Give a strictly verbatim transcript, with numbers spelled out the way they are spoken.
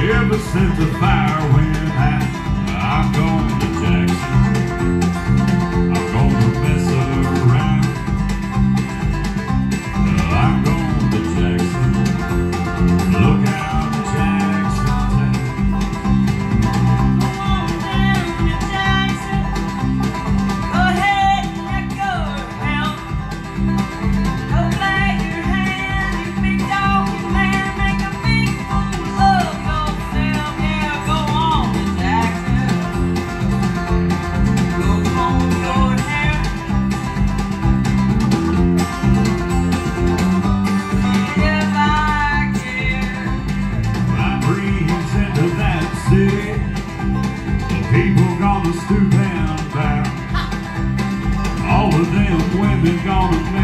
Ever since the fire went out, I'm going to Jackson. I'm gonna mess around. I'm going to Jackson. Look out, Jackson Town. Go on down to Jackson. Go ahead and let go of hell. Go play your hand, you big dog, you man. Make a big fool of yourself. Yeah, go on to Jackson. Go comb your hair. See if I care. My dreams into that city. The people gonna stoop and bow. All of them women gonna